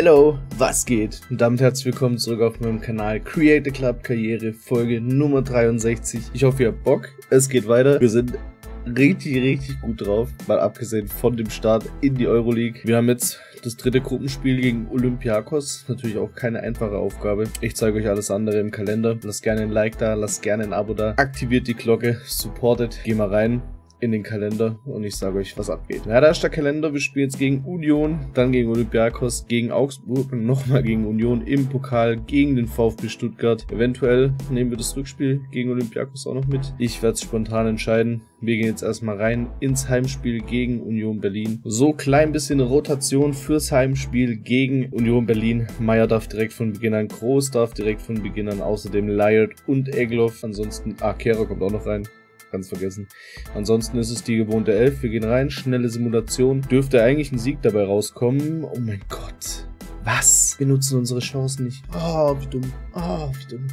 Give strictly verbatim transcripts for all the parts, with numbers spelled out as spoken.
Hello, was geht? Und damit herzlich willkommen zurück auf meinem Kanal Create a Club Karriere, Folge Nummer dreiundsechzig. Ich hoffe, ihr habt Bock. Es geht weiter. Wir sind richtig, richtig gut drauf, mal abgesehen von dem Start in die Euroleague. Wir haben jetzt das dritte Gruppenspiel gegen Olympiakos. Natürlich auch keine einfache Aufgabe. Ich zeige euch alles andere im Kalender. Lasst gerne ein Like da, lasst gerne ein Abo da. Aktiviert die Glocke, supportet. Geh mal rein in den Kalender und ich sage euch, was abgeht. Ja, da ist der Kalender. Wir spielen jetzt gegen Union, dann gegen Olympiakos, gegen Augsburg und nochmal gegen Union im Pokal, gegen den VfB Stuttgart. Eventuell nehmen wir das Rückspiel gegen Olympiakos auch noch mit. Ich werde es spontan entscheiden. Wir gehen jetzt erstmal rein ins Heimspiel gegen Union Berlin. So klein bisschen Rotation fürs Heimspiel gegen Union Berlin. Meier darf direkt von Beginn an, Groß darf direkt von Beginn an, außerdem Layard und Egloff. Ansonsten, ah, Kehrer kommt auch noch rein. Ganz vergessen. Ansonsten ist es die gewohnte elf. Wir gehen rein. Schnelle Simulation. Dürfte eigentlich ein Sieg dabei rauskommen. Oh mein Gott. Was? Wir nutzen unsere Chancen nicht. Oh, wie dumm. Oh, wie dumm.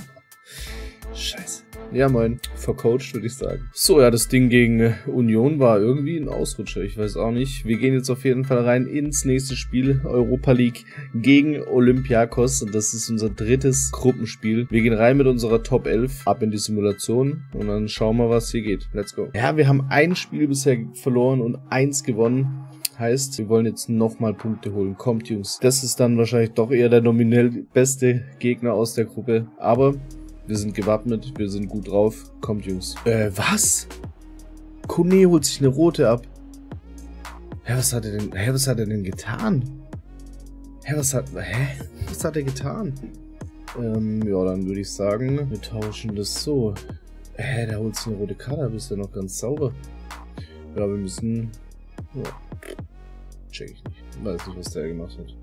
Scheiße. Ja, moin. Vercoacht, würde ich sagen. So, ja, das Ding gegen Union war irgendwie ein Ausrutscher. Ich weiß auch nicht. Wir gehen jetzt auf jeden Fall rein ins nächste Spiel. Europa League gegen Olympiakos. Und das ist unser drittes Gruppenspiel. Wir gehen rein mit unserer Top elf. Ab in die Simulation. Und dann schauen wir, was hier geht. Let's go. Ja, wir haben ein Spiel bisher verloren und eins gewonnen. Heißt, wir wollen jetzt nochmal Punkte holen. Kommt, Jungs. Das ist dann wahrscheinlich doch eher der nominell beste Gegner aus der Gruppe. Aber wir sind gewappnet, wir sind gut drauf. Kommt, Jungs. Äh, was? Kone holt sich eine rote ab. Hä, was hat er denn, hä, was hat er denn getan? Hä, was hat, hä? Was hat er getan? Ähm, ja, dann würde ich sagen, wir tauschen das so. Hä, der holt sich eine rote Karte ab, ist der noch ganz sauber. Ja, wir müssen, ja, check ich nicht. Ich weiß nicht, was der gemacht hat.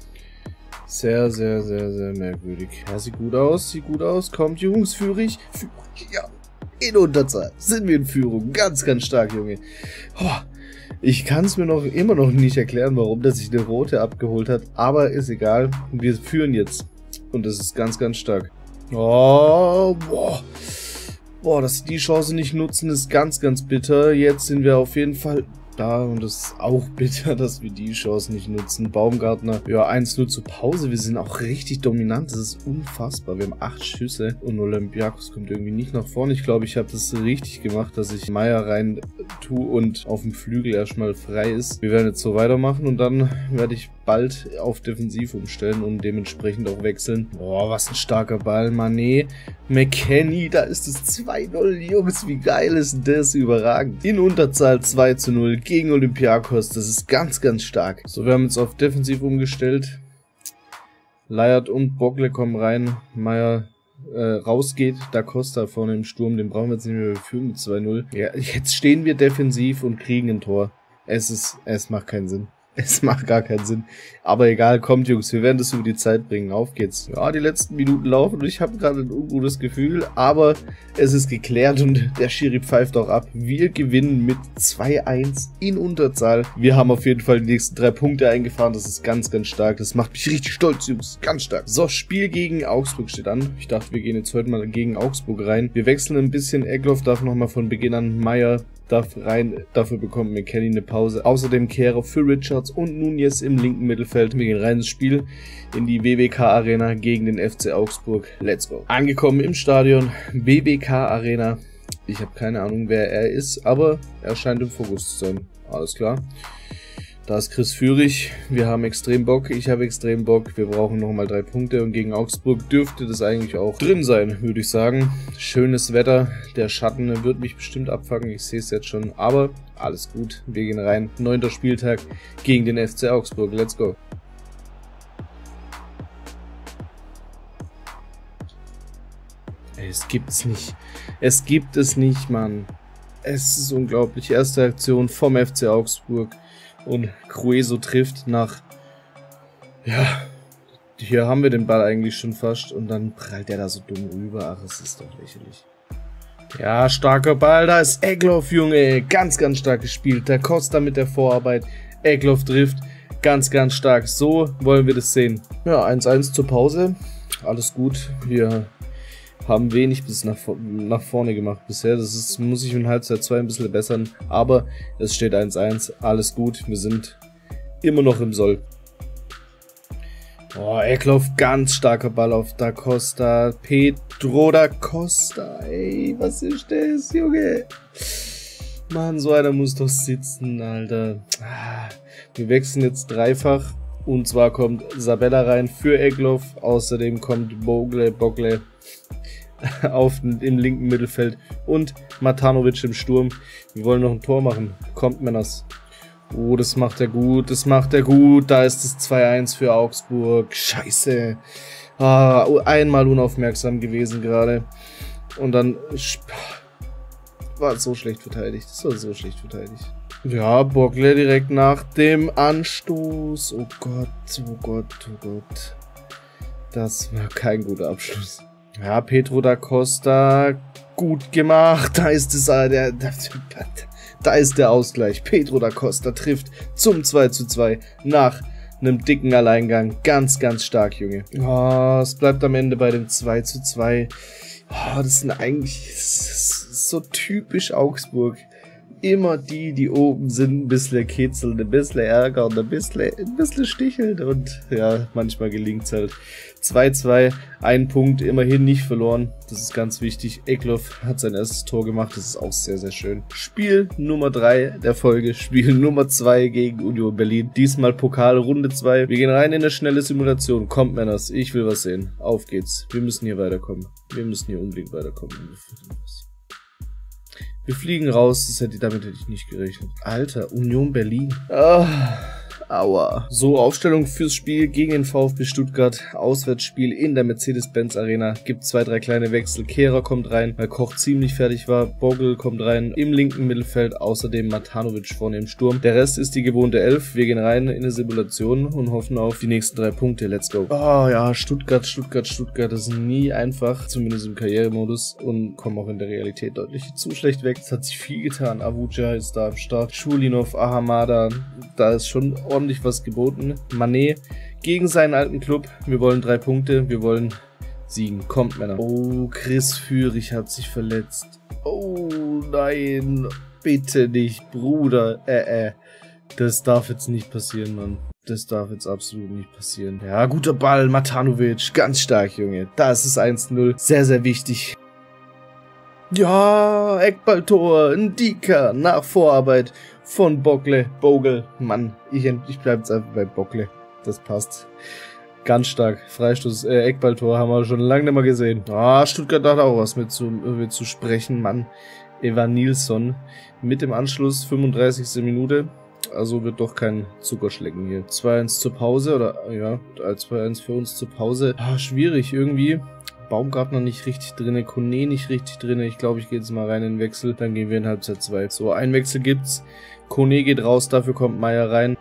Sehr, sehr, sehr, sehr merkwürdig. Ja, sieht gut aus, sieht gut aus. Kommt, Jungs, Führig. Führig, ja. In Unterzahl sind wir in Führung. Ganz, ganz stark, Junge. Oh, ich kann es mir noch immer noch nicht erklären, warum der sich eine rote abgeholt hat. Aber ist egal. Wir führen jetzt. Und das ist ganz, ganz stark. Oh, boah. Boah, dass sie die Chance nicht nutzen, ist ganz, ganz bitter. Jetzt sind wir auf jeden Fall da und das ist auch bitter, dass wir die Chance nicht nutzen. Baumgartner, ja, eins null zur Pause. Wir sind auch richtig dominant. Das ist unfassbar. Wir haben acht Schüsse und Olympiakos kommt irgendwie nicht nach vorne. Ich glaube, ich habe das richtig gemacht, dass ich Meier rein tue und auf dem Flügel erstmal frei ist. Wir werden jetzt so weitermachen und dann werde ich bald auf Defensiv umstellen und dementsprechend auch wechseln. Boah, was ein starker Ball. Mané, McKennie, da ist es zwei null. Jungs, wie geil ist denn das? Überragend. In Unterzahl zwei zu null gegen Olympiakos. Das ist ganz, ganz stark. So, wir haben jetzt auf Defensiv umgestellt. Layard und Bogle kommen rein. Meier äh, rausgeht. Da Costa vorne im Sturm. Den brauchen wir jetzt nicht mehr. Wir führen mit zwei null. Ja, jetzt stehen wir defensiv und kriegen ein Tor. Es ist, es macht keinen Sinn. Es macht gar keinen Sinn. Aber egal, kommt, Jungs, wir werden das über die Zeit bringen. Auf geht's. Ja, die letzten Minuten laufen und ich habe gerade ein ungutes Gefühl, aber es ist geklärt und der Schiri pfeift auch ab. Wir gewinnen mit zwei eins in Unterzahl. Wir haben auf jeden Fall die nächsten drei Punkte eingefahren. Das ist ganz, ganz stark. Das macht mich richtig stolz, Jungs. Ganz stark. So, Spiel gegen Augsburg steht an. Ich dachte, wir gehen jetzt heute mal gegen Augsburg rein. Wir wechseln ein bisschen. Egloff darf nochmal von Beginn an. Meier darf rein, dafür bekommt McKennie eine Pause. Außerdem Kehrer für Richards und Nunez im linken Mittelfeld. Wir gehen rein ins Spiel in die W W K Arena gegen den F C Augsburg. Let's go. Angekommen im Stadion, W W K Arena. Ich habe keine Ahnung, wer er ist, aber er scheint im Fokus zu sein. Alles klar. Da ist Chris Führig. Wir haben extrem Bock. Ich habe extrem Bock. Wir brauchen nochmal drei Punkte. Und gegen Augsburg dürfte das eigentlich auch drin sein, würde ich sagen. Schönes Wetter. Der Schatten wird mich bestimmt abfangen. Ich sehe es jetzt schon. Aber alles gut. Wir gehen rein. Neunter Spieltag gegen den F C Augsburg. Let's go. Ey, es gibt's nicht. Es gibt es nicht, Mann. Es ist unglaublich. Erste Aktion vom F C Augsburg. Und Crueso trifft nach, ja, hier haben wir den Ball eigentlich schon fast und dann prallt der da so dumm rüber. Ach, es ist doch lächerlich. Ja, starker Ball, da ist Egloff, Junge, ganz, ganz stark gespielt. Der Costa mit der Vorarbeit, Egloff trifft, ganz, ganz stark. So wollen wir das sehen. Ja, eins eins zur Pause, alles gut, wir haben wenig bis nach, nach vorne gemacht bisher. Das ist, muss ich in Halbzeit zwei ein bisschen bessern. Aber es steht eins eins. Alles gut. Wir sind immer noch im Soll. Oh, Eckloff, ganz starker Ball auf Da Costa. Pedro Da Costa. Ey, was ist das, Junge? Mann, so einer muss doch sitzen, Alter. Wir wechseln jetzt dreifach. Und zwar kommt Sabella rein für Eckloff. Außerdem kommt Bogle, Bogle auf im linken Mittelfeld. Und Matanovic im Sturm. Wir wollen noch ein Tor machen. Kommt, Männers. Oh, das macht er gut, das macht er gut. Da ist das zwei eins für Augsburg. Scheiße. Ah, einmal unaufmerksam gewesen gerade. Und dann war so schlecht verteidigt. Das war so schlecht verteidigt. Ja, Bogle direkt nach dem Anstoß. Oh Gott, oh Gott, oh Gott. Das war kein guter Abschluss. Ja, Pedro Da Costa, gut gemacht. Da ist es, der, der, da ist der Ausgleich. Pedro Da Costa trifft zum zwei zu zwei nach einem dicken Alleingang. Ganz, ganz stark, Junge. Oh, es bleibt am Ende bei dem zwei zu zwei. Oh, das sind eigentlich das ist so typisch Augsburg. Immer die, die oben sind, ein bisschen kitzeln, ein bisschen ärgern, ein bisschen, ein bisschen sticheln und ja, manchmal gelingt es halt. zwei zwei, ein Punkt, immerhin nicht verloren, das ist ganz wichtig. Eckloff hat sein erstes Tor gemacht, das ist auch sehr, sehr schön. Spiel Nummer drei der Folge, Spiel Nummer zwei gegen Union Berlin. Diesmal Pokal Runde zwei. Wir gehen rein in eine schnelle Simulation. Kommt, Männers, ich will was sehen. Auf geht's. Wir müssen hier weiterkommen. Wir müssen hier unbedingt weiterkommen. Wir fliegen raus, das hätte, damit hätte ich nicht gerechnet. Alter, Union Berlin. Ah, aua. So, Aufstellung fürs Spiel gegen den VfB Stuttgart. Auswärtsspiel in der Mercedes-Benz Arena. Gibt zwei, drei kleine Wechsel. Kehrer kommt rein, weil Koch ziemlich fertig war. Bogle kommt rein im linken Mittelfeld. Außerdem Matanovic vorne im Sturm. Der Rest ist die gewohnte Elf. Wir gehen rein in eine Simulation und hoffen auf die nächsten drei Punkte. Let's go. Oh ja, Stuttgart, Stuttgart, Stuttgart. Das ist nie einfach, zumindest im Karrieremodus, und kommen auch in der Realität deutlich zu schlecht weg. Es hat sich viel getan. Avuja ist da am Start. Schulinov, Ahamada. Da ist schon ordentlich was geboten. Mané gegen seinen alten Club. Wir wollen drei Punkte. Wir wollen siegen. Kommt, Männer. Oh, Chris Führig hat sich verletzt. Oh, nein. Bitte nicht, Bruder. Äh, äh. Das darf jetzt nicht passieren, Mann. Das darf jetzt absolut nicht passieren. Ja, guter Ball. Matanovic. Ganz stark, Junge. Da ist es eins null. Sehr, sehr wichtig. Ja, Eckballtor, ein Dika nach Vorarbeit von Bogle, Bogle. Mann, ich, ich bleibe jetzt einfach bei Bogle. Das passt. Ganz stark. Freistoß, äh, Eckballtor haben wir schon lange nicht mehr gesehen. Ah, Stuttgart hat auch was mit zu, mit zu sprechen, Mann. Evan Nilsson mit dem Anschluss, fünfunddreißigste Minute. Also wird doch kein Zuckerschlecken hier. zwei eins zur Pause, oder, ja, zwei eins für uns zur Pause. Ah, schwierig irgendwie. Baumgartner nicht richtig drinne, Kone nicht richtig drinne. Ich glaube, ich gehe jetzt mal rein in den Wechsel. Dann gehen wir in Halbzeit zwei. So, ein Wechsel gibt's. Kone geht raus, dafür kommt Meier rein.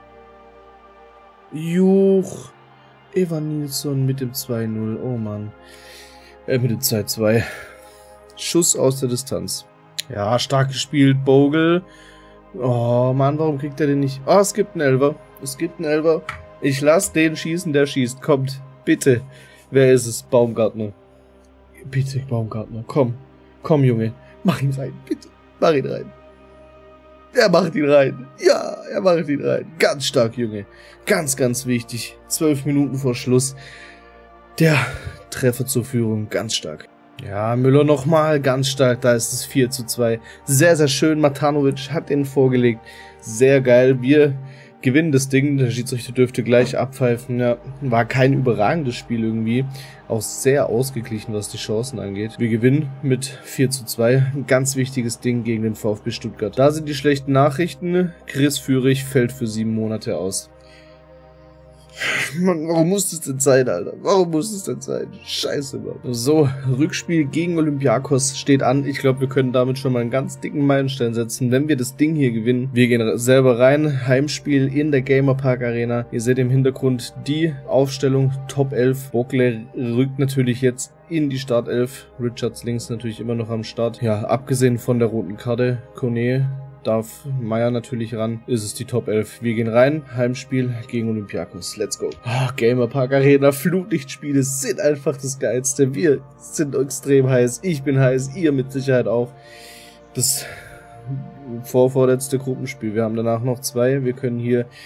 Juch. Evan Nilsson mit dem zwei null. Oh Mann. Äh, mit dem zwei zwei. Schuss aus der Distanz. Ja, stark gespielt. Bogle. Oh Mann, warum kriegt er den nicht? Oh, es gibt einen Elfer. Es gibt einen Elfer. Ich lasse den schießen, der schießt. Kommt, bitte. Wer ist es? Baumgartner. Bitte, Baumgartner. Komm. Komm, Junge. Mach ihn rein. Bitte. Mach ihn rein. Er macht ihn rein. Ja, er macht ihn rein. Ganz stark, Junge. Ganz, ganz wichtig. Zwölf Minuten vor Schluss. Der Treffer zur Führung. Ganz stark. Ja, Müller nochmal. Ganz stark. Da ist es vier zu zwei. Sehr, sehr schön. Matanovic hat den vorgelegt. Sehr geil. Wir gewinnen das Ding. Der Schiedsrichter dürfte gleich abpfeifen. Ja, war kein überragendes Spiel irgendwie. Auch sehr ausgeglichen, was die Chancen angeht. Wir gewinnen mit vier zu zwei. Ein ganz wichtiges Ding gegen den VfB Stuttgart. Da sind die schlechten Nachrichten. Chris Führig fällt für sieben Monate aus. Mann, warum muss das denn sein, Alter? Warum muss das denn sein? Scheiße, Mann. So, Rückspiel gegen Olympiakos steht an. Ich glaube, wir können damit schon mal einen ganz dicken Meilenstein setzen, wenn wir das Ding hier gewinnen. Wir gehen selber rein. Heimspiel in der Gamerpark Arena. Ihr seht im Hintergrund die Aufstellung Top elf. Bogle rückt natürlich jetzt in die Startelf. Richards links natürlich immer noch am Start. Ja, abgesehen von der roten Karte. Kone darf Meier natürlich ran, ist es die Top elf. Wir gehen rein, Heimspiel gegen Olympiakos. Let's go. Oh, Gamerpark Arena, Flutlichtspiele sind einfach das Geilste. Wir sind extrem heiß, ich bin heiß, ihr mit Sicherheit auch. Das vorvorletzte Gruppenspiel. Wir haben danach noch zwei. Wir können hier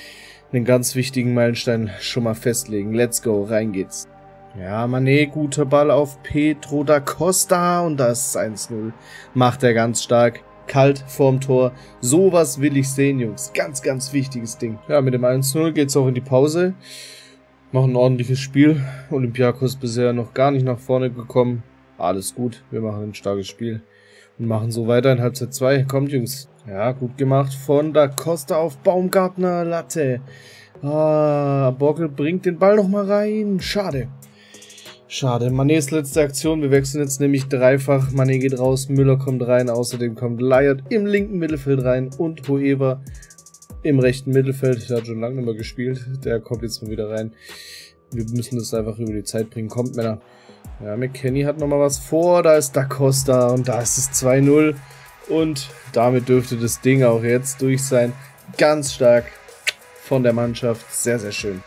einen ganz wichtigen Meilenstein schon mal festlegen. Let's go, rein geht's. Ja, Mané, guter Ball auf Pedro da Costa und das ist eins null. Macht er ganz stark. Kalt vorm Tor. Sowas will ich sehen, Jungs. Ganz, ganz wichtiges Ding. Ja, mit dem eins null geht's auch in die Pause. Machen ein ordentliches Spiel. Olympiakos bisher noch gar nicht nach vorne gekommen. Alles gut. Wir machen ein starkes Spiel. Und machen so weiter in Halbzeit zwei. Kommt, Jungs. Ja, gut gemacht von da Costa auf Baumgartner. Latte. Ah, Borkel bringt den Ball nochmal rein. Schade. Schade. Manés letzte Aktion. Wir wechseln jetzt nämlich dreifach. Mané geht raus. Müller kommt rein. Außerdem kommt Leiert im linken Mittelfeld rein. Und Hoever im rechten Mittelfeld. Der hat schon lange nicht mehr gespielt. Der kommt jetzt mal wieder rein. Wir müssen das einfach über die Zeit bringen. Kommt, Männer. Ja, McKennie hat nochmal was vor. Da ist da Costa. Und da ist es zwei null. Und damit dürfte das Ding auch jetzt durch sein. Ganz stark von der Mannschaft. Sehr, sehr schön.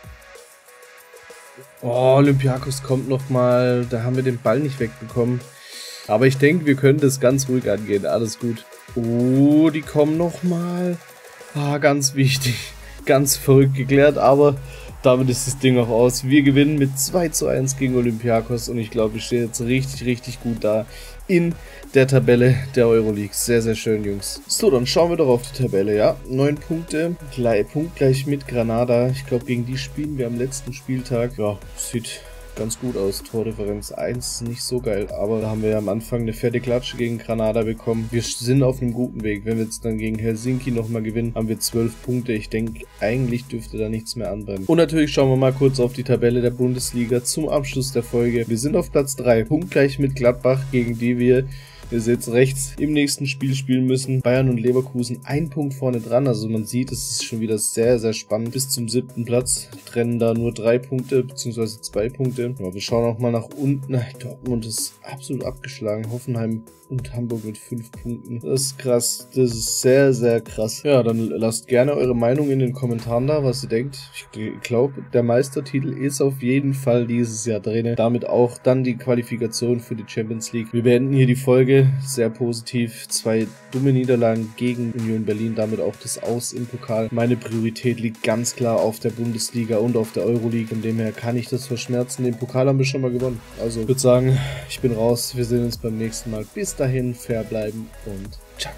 Oh, Olympiakos kommt nochmal. Da haben wir den Ball nicht wegbekommen. Aber ich denke, wir können das ganz ruhig angehen. Alles gut. Oh, die kommen nochmal. Ah, ganz wichtig. Ganz verrückt geklärt. Aber damit ist das Ding auch aus. Wir gewinnen mit zwei zu eins gegen Olympiakos. Und ich glaube, wir stehen jetzt richtig, richtig gut da in der Tabelle der Euroleague. Sehr, sehr schön, Jungs. So, dann schauen wir doch auf die Tabelle, ja. Neun Punkte, gleich, punktgleich mit Granada. Ich glaube, gegen die spielen wir am letzten Spieltag. Ja, sieht ganz gut aus. Tordifferenz eins, nicht so geil. Aber da haben wir ja am Anfang eine fette Klatsche gegen Granada bekommen. Wir sind auf einem guten Weg. Wenn wir jetzt dann gegen Helsinki nochmal gewinnen, haben wir zwölf Punkte. Ich denke, eigentlich dürfte da nichts mehr anbrennen. Und natürlich schauen wir mal kurz auf die Tabelle der Bundesliga zum Abschluss der Folge. Wir sind auf Platz drei, punktgleich mit Gladbach, gegen die wir... Wir jetzt rechts im nächsten Spiel spielen müssen. Bayern und Leverkusen ein Punkt vorne dran. Also man sieht, es ist schon wieder sehr, sehr spannend. Bis zum siebten Platz trennen da nur drei Punkte, beziehungsweise zwei Punkte. Ja, wir schauen auch mal nach unten. Dortmund ist absolut abgeschlagen. Hoffenheim und Hamburg mit fünf Punkten. Das ist krass. Das ist sehr, sehr krass. Ja, dann lasst gerne eure Meinung in den Kommentaren da, was ihr denkt. Ich glaube, der Meistertitel ist auf jeden Fall dieses Jahr drin. Damit auch dann die Qualifikation für die Champions League. Wir beenden hier die Folge sehr positiv. Zwei dumme Niederlagen gegen Union Berlin, damit auch das Aus im Pokal. Meine Priorität liegt ganz klar auf der Bundesliga und auf der Euroleague. Von dem her kann ich das verschmerzen. Den Pokal haben wir schon mal gewonnen. Also ich würde sagen, ich bin raus. Wir sehen uns beim nächsten Mal. Bis dahin, fair bleiben und ciao,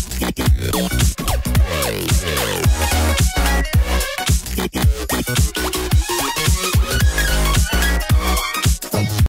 ciao.